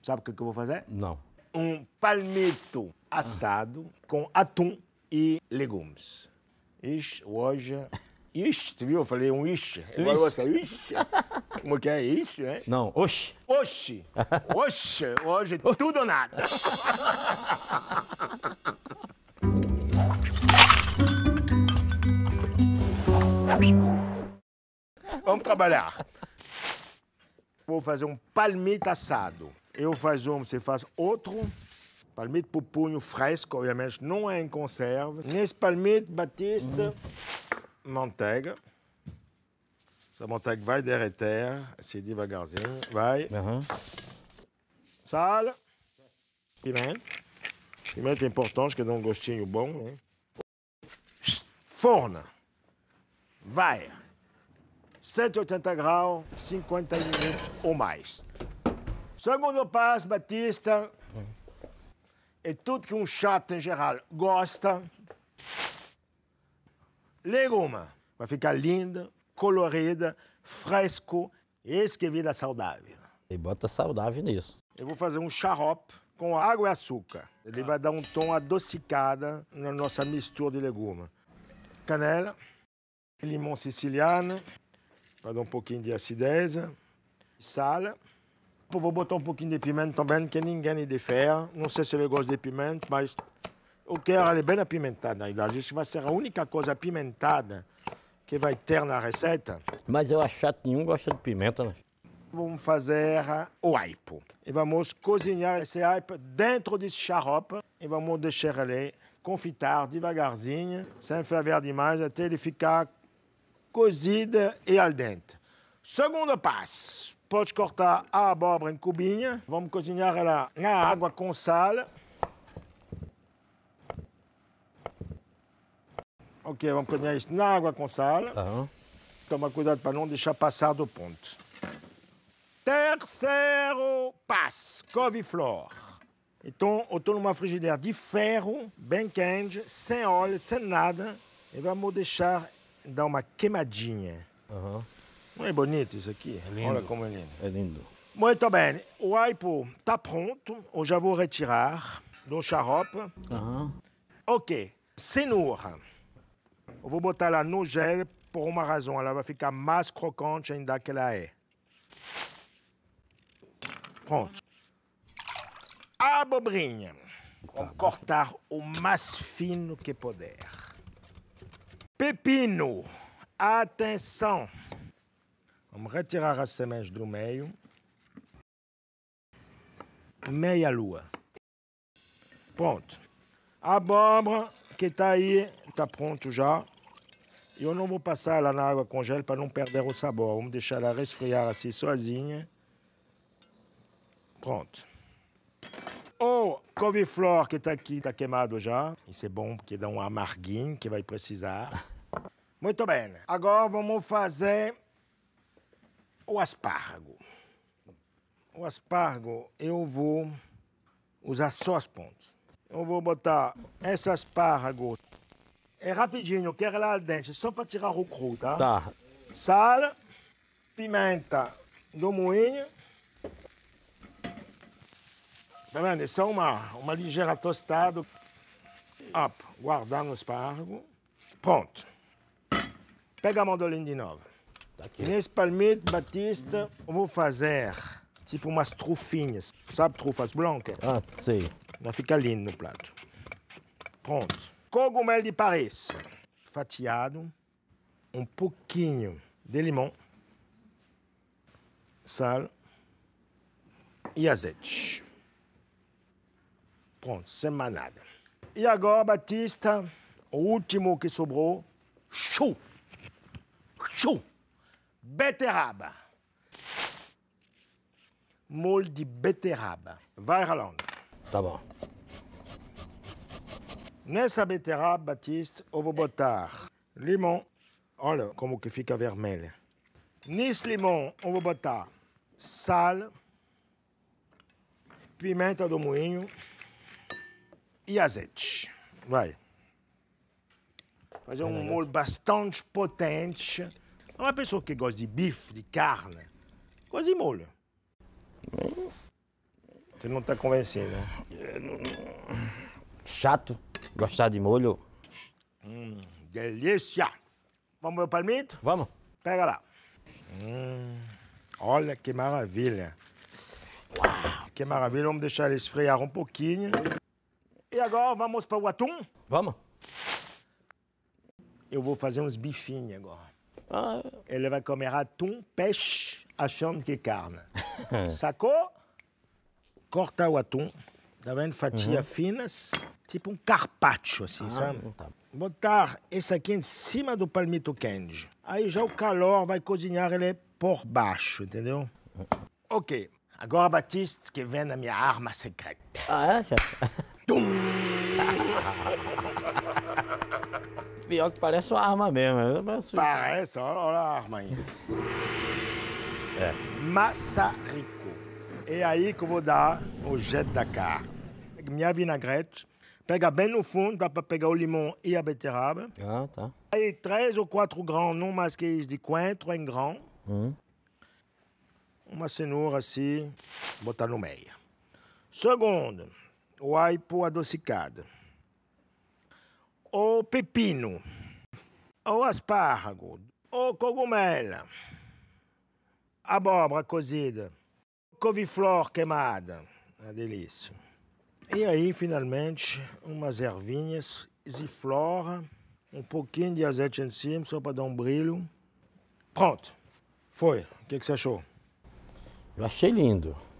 Sabe o que eu vou fazer? Não. Um palmito assado com atum e legumes. Ixi, hoje... Ixi, você viu? Eu falei um ixi. Agora você, ixi. Como que é ixi, né? Não, oxi. Oxi. Oxi. Hoje tudo ou nada. Vamos trabalhar. Vou fazer um palmito assado. Eu faço um, você faz outro. Palmito por punho fresco, obviamente, não é em conserva. Nesse palmito, Batista, manteiga. Essa manteiga vai derreter, assim devagarzinho, vai. Sal, pimenta. Pimenta é importante, que dá um gostinho bom, né? Forno. Vai. 180 graus, 50 minutos ou mais. Segundo passo, Batista, é tudo que um chato em geral gosta. Legume. Vai ficar linda, colorida, fresco. Esse que é vida saudável. E bota saudável nisso. Eu vou fazer um xarope com água e açúcar. Ele vai dar um tom adocicado na nossa mistura de legumes. Canela, limão siciliano, para dar um pouquinho de acidez, sal. Eu vou botar um pouquinho de pimenta também, que ninguém lhe difere. Não sei se ele gosta de pimenta, mas eu quero ela bem apimentada, na verdade. Isso vai ser a única coisa apimentada que vai ter na receita. Mas eu acho chato, nenhum gosta de pimenta, né? Vamos fazer o aipo. E vamos cozinhar esse aipo dentro desse xarope. E vamos deixar ele confitar devagarzinho, sem ferver demais, até ele ficar cozido e al dente. Segundo passo, pode cortar a abóbora em cubinho. Vamos cozinhar ela na água com sal. Ok, vamos cozinhar isso na água com sal. Toma cuidado para não deixar passar do ponto. Terceiro passo, couve-flor. Então, eu estou numa frigideira de ferro, bem quente, sem óleo, sem nada. E vamos deixar dar uma queimadinha. Não é bonito isso aqui? É lindo. Olha como é lindo. É lindo. Muito bem. O aipo está pronto. Eu já vou retirar do xarope. Ok. Cenoura. Eu vou botar ela no gel por uma razão. Ela vai ficar mais crocante ainda que ela é. Pronto. Abobrinha. Vamos cortar o mais fino que puder. Pepino. Atenção. Vamos retirar as sementes do meio. Meia lua. Pronto. A abóbora que está aí, está pronto já. Eu não vou passar ela na água com gel para não perder o sabor. Vamos deixar ela resfriar assim sozinha. Pronto. O couve-flor que está aqui está queimado já. Isso é bom porque dá um amarguinho que vai precisar. Muito bem. Agora vamos fazer o aspargo. O aspargo eu vou usar só as pontas. Eu vou botar esse aspargo. É rapidinho, eu quero lá dentro, só para tirar o cru, tá? Tá. Sal, pimenta do moinho. Tá vendo? É só uma ligeira tostada. Op, guardar no aspargo. Pronto. Pega a mandoline de novo. Tá aqui. Nesse palmito, Batista, eu vou fazer tipo umas trufinhas. Sabe trufas brancas? Sei. Vai ficar lindo no prato. Pronto. Cogumelo de Paris. Fatiado. Um pouquinho de limão. Sal. E azeite. Pronto, sem mais nada. E agora, Batista, o último que sobrou. Chou. Chou. Beterraba. Molho de beterraba. Vai ralando. Tá bom. Nessa beterraba, Batista, eu vou botar limão. Olha como que fica vermelha. Nesse limão, eu vou botar sal, pimenta do moinho e azeite. Vai. Fazer um molho bastante potente. Uma pessoa que gosta de bife, de carne, gosta de molho. Você não está convencido, né? Chato. Gostar de molho. Delícia! Vamos ver o palmito? Vamos? Pega lá. Olha que maravilha. Uau, que maravilha. Vamos deixar ele esfriar um pouquinho. E agora vamos para o atum. Vamos? Eu vou fazer uns bifinhos agora. Ah, Ele vai comer atum, peixe, achando que é carne. Sacou? Corta o atum. Tá vendo? Fatias finas. Tipo um carpaccio, assim, sabe? tá. Botar esse aqui em cima do palmito quente. Aí já o calor vai cozinhar ele por baixo, entendeu? Ok. Agora, Batiste, que vem na minha arma secreta. Ah, é, chefe? Pior que parece uma arma mesmo. Parece, olha a arma aí. Maçarico. É aí que eu vou dar o jeito da carne. Minha vinagrete. Pega bem no fundo, dá para pegar o limão e a beterraba. Ah, tá. Aí 3 ou 4 grãos, não mais que isso, de coentro em grão. Uma cenoura assim, botar no meio. Segundo, o aipo adocicado. O pepino. O aspargo. O cogumelo. Abóbora cozida. Couve-flor queimada. Uma delícia. E aí, finalmente, umas ervinhas, ziflora, um pouquinho de azeite em cima, só para dar um brilho. Pronto. Foi. O que você achou? Eu achei lindo.